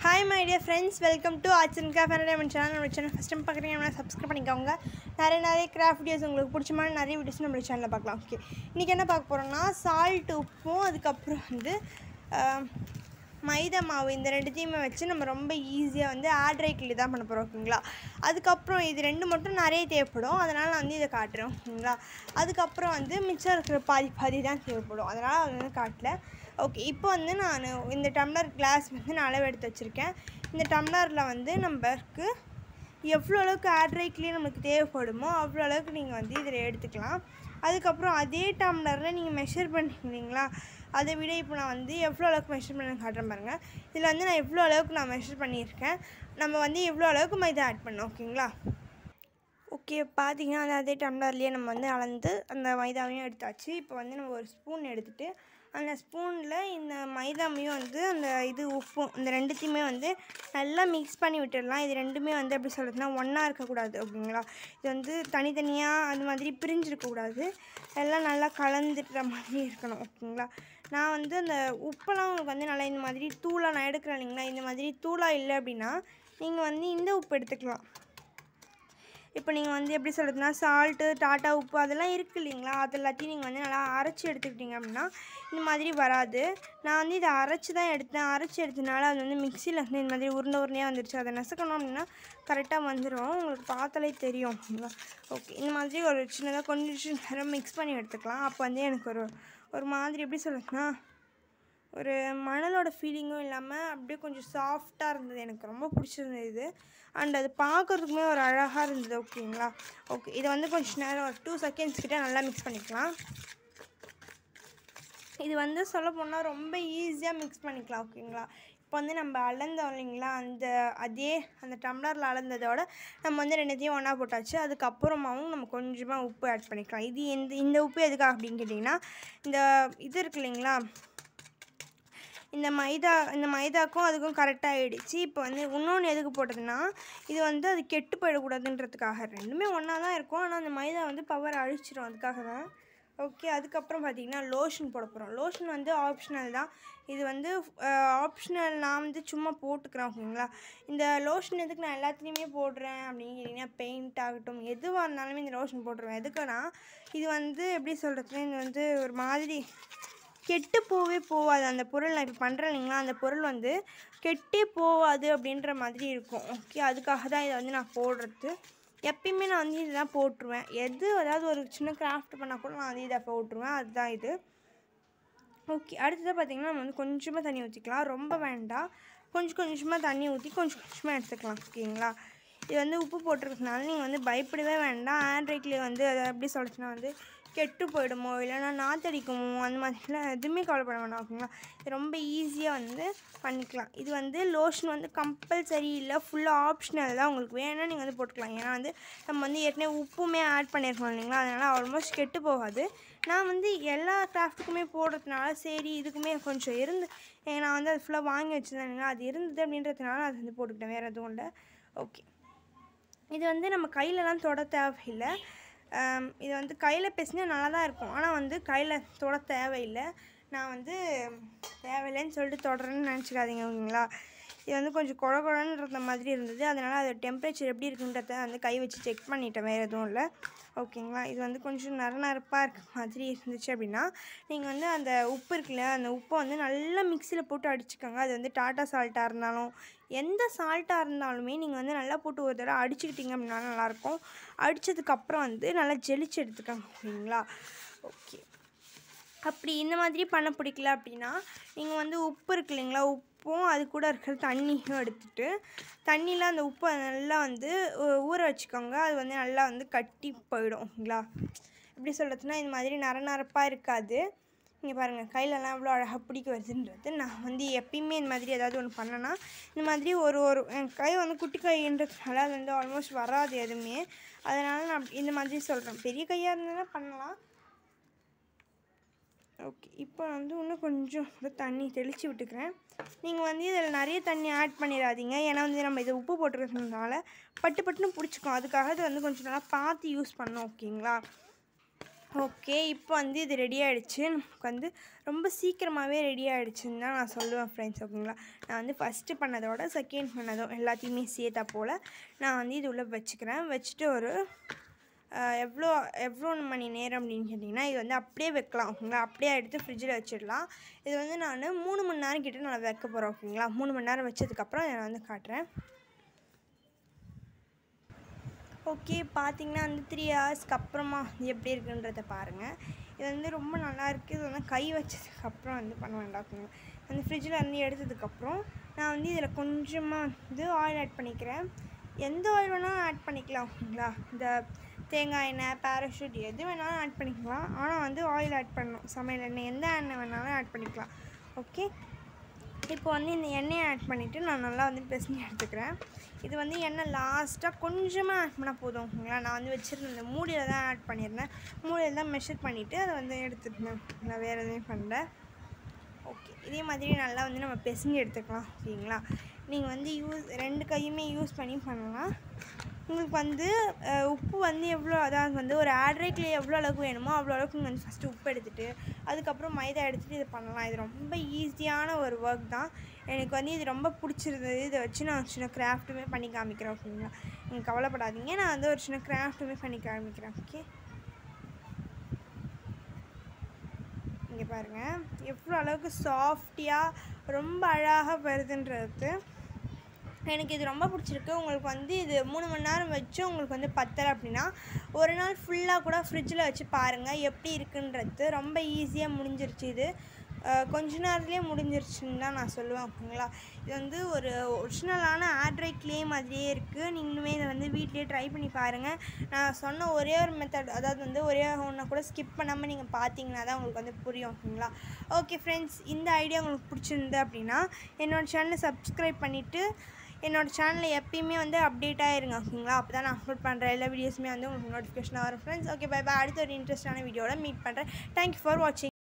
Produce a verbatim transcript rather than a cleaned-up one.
Hi my dear friends, welcome to Arts and Craft Entertainment channel. நம்ம channel first time பார்க்குறீங்கன்னா subscribe பண்ணிக்கோங்க. நிறைய நிறைய கிராஃப்ட் வீடியோஸ் உங்களுக்கு பிடிச்ச மாதிரி நிறைய வீடியோஸ் நம்ம சேனலில் பார்க்கலாம். ஓகே, இன்றைக்கி என்ன பார்க்க போகிறோம்னா சால்ட் உப்பும் அதுக்கப்புறம் வந்து மைதா மாவு இந்த ரெண்டுத்தையுமே வச்சு நம்ம ரொம்ப ஈஸியாக வந்து ஏர் ட்ரை கிளி தான் பண்ண போகிறோம். ஓகேங்களா, அதுக்கப்புறம் இது ரெண்டு மட்டும் நிறைய தேவைப்படும், அதனால் நான் வந்து இதை காட்டுறேன். ஓகேங்களா, அதுக்கப்புறம் வந்து மிச்சம் இருக்கிற பாதி பாதி தான் தேவைப்படும், அதனால் அது வந்து காட்டல. ஓகே, இப்போ வந்து நான் இந்த டம்ளர் கிளாஸ் வந்து நான் அளவு எடுத்து வச்சுருக்கேன். இந்த டம்ளரில் வந்து நம்மளுக்கு எவ்வளோ அளவுக்கு ஏர் ட்ரை கிளீன் நம்மளுக்கு தேவைப்படுமோ அவ்வளோ அளவுக்கு நீங்கள் வந்து இதில் எடுத்துக்கலாம். அதுக்கப்புறம் அதே டம்ளரில் நீங்கள் மெஷர் பண்ணிங்களா, அதை விட இப்போ நான் வந்து எவ்வளோ அளவுக்கு மெஷர் பண்ணி காட்டுறேன் பாருங்கள். இதில் வந்து நான் எவ்வளோ அளவுக்கு நான் மெஷர் பண்ணியிருக்கேன். நம்ம வந்து எவ்வளோ அளவுக்கு மைதா ஆட் பண்ணோம். ஓகேங்களா, ஓகே பார்த்திங்கன்னா அது அதே டம்ளர்லேயே நம்ம வந்து அளந்து அந்த மைதாவையும் எடுத்தாச்சு. இப்போ வந்து நம்ம ஒரு ஸ்பூன் எடுத்துகிட்டு அந்த ஸ்பூனில் இந்த மைதாமையும் வந்து அந்த இது உப்பும் இந்த ரெண்டுத்தையுமே வந்து நல்லா மிக்ஸ் பண்ணி விட்டுடலாம். இது ரெண்டுமே வந்து எப்படி சொல்கிறதுனா ஒன்றா இருக்கக்கூடாது. ஓகேங்களா, இது வந்து தனித்தனியாக அது மாதிரி பிரிஞ்சிருக்கக்கூடாது, எல்லாம் நல்லா கலந்துட்டுற மாதிரி இருக்கணும். ஓகேங்களா, நான் வந்து அந்த உப்பெல்லாம் உங்களுக்கு வந்து நல்லா இந்த மாதிரி தூளாக நான் எடுக்கிறேன் இல்லைங்களா, இந்த மாதிரி தூளாக இல்லை அப்படின்னா நீங்கள் வந்து இந்த உப்பு எடுத்துக்கலாம். இப்போ நீங்கள் வந்து எப்படி சொல்கிறதுனா சால்ட்டு டாட்டா உப்பு அதெல்லாம் இருக்குது இல்லைங்களா, அது எல்லாத்தையும் நீங்கள் வந்து நல்லா அரைச்சி எடுத்துக்கிட்டிங்க அப்படின்னா இந்த மாதிரி வராது. நான் வந்து இதை அரைச்சி தான் எடுத்தேன். அரைச்சி எடுத்தனால அது வந்து மிக்சியில் வந்து இந்த மாதிரி உருண்டை உருண்டையாக வந்துருச்சு. அதை நசுக்கணும் அப்படின்னா கரெக்டாக வந்துடும், உங்களுக்கு பார்த்தாலே தெரியும். ஓகே, இந்த மாதிரி ஒரு சின்னதாக கொஞ்சம் நேரம் மிக்ஸ் பண்ணி எடுத்துக்கலாம். அப்போ வந்து எனக்கு ஒரு ஒரு மாதிரி எப்படி சொல்கிறதுனா ஒரு மணலோட ஃபீலிங்கும் இல்லாமல் அப்படியே கொஞ்சம் சாஃப்டாக இருந்தது, எனக்கு ரொம்ப பிடிச்சிருந்தது இது. அண்ட் அது பார்க்குறதுக்குமே ஒரு அழகாக இருந்தது. ஓகேங்களா, ஓகே இதை வந்து கொஞ்சம் நேரம் ஒரு டூ செகண்ட்ஸ் கிட்டே நல்லா மிக்ஸ் பண்ணிக்கலாம். இது வந்து சொல்ல போனால் ரொம்ப ஈஸியாக மிக்ஸ் பண்ணிக்கலாம். ஓகேங்களா, இப்போ வந்து நம்ம அளந்தோம் இல்லைங்களா, அந்த அதே அந்த டம்ளரில் அளந்ததோட நம்ம வந்து ரெண்டுத்தையும் ஒன்றா போட்டாச்சு. அதுக்கப்புறமாவும் நம்ம கொஞ்சமாக உப்பு ஆட் பண்ணிக்கலாம். இது எந்த இந்த உப்பு எதுக்காக அப்படின்னு கேட்டிங்கன்னா, இந்த இது இருக்கு இல்லைங்களா, இந்த மைதா இந்த மைதாக்கும் அதுக்கும் கரெக்டாக ஆகிடுச்சு. இப்போ வந்து இன்னொன்று எதுக்கு போட்டதுன்னா, இது வந்து அது கெட்டு போயிடக்கூடாதுன்றதுக்காக. ரெண்டுமே ஒன்றா தான் இருக்கும், ஆனால் அந்த மைதா வந்து பவர் அழிச்சிடும், அதுக்காக தான். ஓகே, அதுக்கப்புறம் பார்த்திங்கன்னா லோஷன் போட போகிறோம். லோஷன் வந்து ஆப்ஷனல் தான், இது வந்து ஆப்ஷனல், நான் வந்து சும்மா போட்டுக்கிறேன். ஓகேங்களா, இந்த லோஷன் எதுக்கு நான் எல்லாத்துலேயுமே போடுறேன் அப்படின்னு கேட்டிங்கன்னா, பெயிண்ட் ஆகட்டும் எதுவாக இருந்தாலுமே இந்த லோஷன் போட்டுருவேன். எதுக்குன்னா இது வந்து எப்படி சொல்கிறதுனா இது வந்து ஒரு மாதிரி கெட்டு போவே போகாது. அந்த பொருள் நான் இப்போ பண்ணுறேன் இல்லைங்களா, அந்த பொருள் வந்து கெட்டே போகாது அப்படின்ற மாதிரி இருக்கும். ஓகே, அதுக்காக தான் இதை வந்து நான் போடுறது. எப்பயுமே நான் வந்து இதை தான் போட்டுருவேன். எது அதாவது ஒரு சின்ன கிராஃப்ட் பண்ணால் கூட நான் வந்து இதை போட்டுருவேன். அதுதான் இது. ஓகே, அடுத்ததாக பார்த்திங்கன்னா நம்ம வந்து கொஞ்சமாக தண்ணி ஊற்றிக்கலாம், ரொம்ப வேண்டாம். கொஞ்சம் கொஞ்சமாக தண்ணி ஊற்றி கொஞ்சம் கொஞ்சமாக எடுத்துக்கலாம். ஓகேங்களா, இது வந்து உப்பு போட்டிருக்கனால நீங்கள் வந்து பயப்படவே வேண்டாம். ஏர் ட்ரை கிளி வந்து அதை எப்படி சொல்லிச்சுன்னா வந்து கெட்டு போயிடுமோ இல்லைனா நாத்தடிக்குமோ அந்த மாதிரிலாம் எதுவுமே கவலைப்பட வேண்டாம். ஓகேங்களா, இது ரொம்ப ஈஸியாக வந்து பண்ணிக்கலாம். இது வந்து லோஷன் வந்து கம்பல்சரி இல்லை, ஃபுல்லாக ஆப்ஷனல் தான். உங்களுக்கு வேணும்னா நீங்கள் வந்து போட்டுக்கலாம். ஏன்னா வந்து நம்ம வந்து ஏற்கனவே உப்புமே ஆட் பண்ணியிருக்கோம் இல்லைங்களா, அதனால் ஆல்மோஸ்ட் கெட்டு போகாது. நான் வந்து எல்லா கிராஃப்ட்டுக்குமே போடுறதுனால சரி இதுக்குமே கொஞ்சம் இருந்து நான் வந்து அது ஃபுல்லாக வாங்கி வச்சுருந்தேன், அது இருந்தது அப்படின்றதுனால அது வந்து போட்டுக்கிட்டேன், வேறு எதுவும் இல்லை. ஓகே, இது வந்து நம்ம கையிலலாம் தொட தேவையில்லை. இது வந்து கையில் பேசினா நல்லா தான் இருக்கும், ஆனால் வந்து கையில் தொட தேவையில்லை. நான் வந்து தேவையில்லைன்னு சொல்லிட்டு தொடரேன்னு நினச்சிக்காதீங்க. ஓகேங்களா, இது வந்து கொஞ்சம் குழ குழன்ற மாதிரி இருந்தது, அதனால் அது டெம்பரேச்சர் எப்படி இருக்குன்றத வந்து கை வச்சு செக் பண்ணிட்டேன், வேறு எதுவும் இல்லை. ஓகேங்களா, இது வந்து கொஞ்சம் நர நரப்பாக இருக்க மாதிரி இருந்துச்சு அப்படின்னா நீங்கள் வந்து அந்த உப்பு இருக்குல்ல, அந்த உப்பை வந்து நல்லா மிக்சியில் போட்டு அடிச்சுக்கோங்க. அது வந்து டாட்டா சால்ட்டாக இருந்தாலும் எந்த சால்ட்டாக இருந்தாலுமே நீங்கள் வந்து நல்லா போட்டு ஒரு தடவை அடிச்சுக்கிட்டிங்க அப்படின்னா நல்லாயிருக்கும். அடித்ததுக்கப்புறம் வந்து நல்லா ஜெலிச்சு எடுத்துக்கோங்க. ஓகேங்களா, ஓகே அப்படி இந்த மாதிரி பண்ண பிடிக்கல அப்படின்னா நீங்கள் வந்து உப்பு இருக்கு இல்லைங்களா, உப்பும் அது கூட இருக்கிற தண்ணியும் எடுத்துகிட்டு தண்ணியில் அந்த உப்பை நல்லா வந்து ஊற வச்சுக்கோங்க. அது வந்து நல்லா வந்து கட்டி போயிடும். ஓகேங்களா, எப்படி சொல்கிறதுனா இந்த மாதிரி நர நரப்பாக இருக்காது. இங்கே பாருங்கள் கையிலலாம் எவ்வளோ அழகாக பிடிக்க வருதுன்றது. நான் வந்து எப்பயுமே இந்த மாதிரி ஏதாவது ஒன்று பண்ணேன்னா இந்த மாதிரி ஒரு ஒரு என் கை வந்து குட்டி கைன்றதுனால அது வந்து ஆல்மோஸ்ட் வராது எதுவுமே, அதனால் நான் இந்த மாதிரி சொல்கிறேன். பெரிய கையாக இருந்ததுன்னா பண்ணலாம். ஓகே, இப்போ வந்து இன்னும் கொஞ்சம் தண்ணி தெளித்து விட்டுக்கிறேன். நீங்கள் வந்து இதில் நிறைய தண்ணி ஆட் பண்ணிடாதீங்க, ஏன்னா வந்து நம்ம இதை உப்பு போட்டுருக்கிறதுனால பட்டு பட்டுன்னு பிடிச்சிக்கும். அதுக்காக இது வந்து கொஞ்சம் நல்லா பார்த்து யூஸ் பண்ணோம். ஓகேங்களா, ஓகே, இப்போ வந்து இது ரெடி ஆகிடுச்சு. நமக்கு வந்து ரொம்ப சீக்கிரமாகவே ரெடி ஆகிடுச்சுன்னு தான் நான் சொல்லுவேன் ஃப்ரெண்ட்ஸ். ஓகேங்களா, நான் வந்து ஃபஸ்ட்டு பண்ணதோட செகண்ட் பண்ணதும் எல்லாத்தையுமே சேர்த்தா போல் நான் வந்து இது உள்ளே வச்சுக்கிறேன். வச்சுட்டு ஒரு எவ்வளோ எவ்வளோ மணி நேரம் அப்படின்னு கேட்டிங்கன்னா, இது வந்து அப்படியே வைக்கலாம். ஓகேங்களா, அப்படியே எடுத்து ஃப்ரிட்ஜில் வச்சிடலாம். இது வந்து நான் மூணு மணி நேரம் கிட்டே நான் வைக்க போகிறேன். ஓகேங்களா, மூணு மணி நேரம் வச்சதுக்கப்புறம் நான் வந்து காட்டுறேன். ஓகே, பார்த்திங்கன்னா வந்து த்ரீ ஹவர்ஸ்க்கு அப்புறமா இது எப்படி இருக்குன்றதை பாருங்கள். இது வந்து ரொம்ப நல்லாயிருக்கு. இது வந்து கை வச்சதுக்கப்புறம் வந்து பண்ண வேண்டாம். ஓகேங்களா, அந்த ஃப்ரிட்ஜில் இருந்து எடுத்ததுக்கப்புறம் நான் வந்து இதில் கொஞ்சமாக வந்து ஆயில் ஆட் பண்ணிக்கிறேன். எந்த ஆயில் வேணாலும் ஆட் பண்ணிக்கலாம். ஓகேங்களா, இந்த தேங்காய் எண்ணெய், பேராஷூட் எது வேணாலும் ஆட் பண்ணிக்கலாம். ஆனால் வந்து ஆயில் ஆட் பண்ணணும். சமையல் எண்ணெய் எந்த எண்ணெய் வேணாலும் ஆட் பண்ணிக்கலாம். ஓகே, இப்போ வந்து இந்த எண்ணெயை ஆட் பண்ணிவிட்டு நான் நல்லா வந்து பிசைஞ்சு எடுத்துக்கிறேன். இது வந்து எண்ணெய் லாஸ்ட்டாக கொஞ்சமாக ஆட் பண்ணால் போதும். ஓகேங்களா, நான் வந்து வச்சுருந்தேன் இந்த மூடியில் தான் ஆட் பண்ணியிருந்தேன். மூடியில் தான் மெஷர் பண்ணிவிட்டு அதை வந்து எடுத்துருந்தேன். நான் வேறு எதுவும் பண்ணல. ஓகே, இதே மாதிரி நல்லா வந்து நம்ம பிசைஞ்சு எடுத்துக்கலாம். ஓகேங்களா, நீங்கள் வந்து யூஸ் ரெண்டு கையுமே யூஸ் பண்ணி பண்ணலாம். உங்களுக்கு வந்து உப்பு வந்து எவ்வளோ, அதாவது வந்து ஒரு ஆட்ரேக்கில் எவ்வளோ அளவுக்கு வேணுமோ அவ்வளோ அளவுக்கு நீங்கள் வந்து ஃபஸ்ட்டு உப்பு எடுத்துகிட்டு அதுக்கப்புறம் மைதா எடுத்துகிட்டு இது பண்ணலாம். இது ரொம்ப ஈஸியான ஒரு ஒர்க் தான். எனக்கு வந்து இது ரொம்ப பிடிச்சிருந்தது. இதை வச்சு நான் சின்ன கிராஃப்ட்டுமே பண்ணி காமிக்கிறேன். ஓகேங்களா, நீங்கள் கவலைப்படாதீங்க, நான் வந்து ஒரு சின்ன கிராஃப்ட்டுமே பண்ணி காமிக்கிறேன். ஓகே, இங்கே பாருங்கள் எவ்வளோ அளவுக்கு சாஃப்டியாக ரொம்ப அழகாக வருதுன்றது. எனக்கு இது ரொம்ப பிடிச்சிருக்கு. உங்களுக்கு வந்து இது மூணு மணி நேரம் வச்சு உங்களுக்கு வந்து பத்தலை அப்படின்னா ஒரு நாள் ஃபுல்லாக கூட ஃப்ரிட்ஜில் வச்சு பாருங்கள் எப்படி இருக்குன்றது. ரொம்ப ஈஸியாக முடிஞ்சிருச்சு. இது கொஞ்ச நேரத்துலேயே முடிஞ்சிருச்சுன்னு தான் நான் சொல்லுவேன். ஓகேங்களா, இது வந்து ஒரு ஒரிஜினலான ஆட்ரை க்ளே மாதிரியே இருக்குது. நீங்களுமே இதை வந்து வீட்லேயே ட்ரை பண்ணி பாருங்கள். நான் சொன்ன ஒரே ஒரு மெத்தட், அதாவது வந்து ஒரே ஒன்றை கூட ஸ்கிப் பண்ணாமல் நீங்கள் பார்த்தீங்கன்னா தான் உங்களுக்கு வந்து புரியும். ஓகேங்களா, ஓகே ஃப்ரெண்ட்ஸ், இந்த ஐடியா உங்களுக்கு பிடிச்சிருந்து அப்படின்னா என்னோடய சேனலை சப்ஸ்கிரைப் பண்ணிவிட்டு என்னோடய சேனலில் எப்பயுமே வந்து அப்டேட்டாக இருங்க. ஓகேங்களா, அப்போ தான் நான் அப்லோட் பண்ணுற எல்லா வீடியோஸுமே வந்து உங்களுக்கு நோட்டிஃபிகேஷனாக வரும் ஃப்ரெண்ட்ஸ். Okay, by by. அடுத்த ஒரு இன்ட்ரெஸ்டான வீடியோவில் மீட் பண்ணுறேன். தேங்க்யூ ஃபார் வாட்சிங்.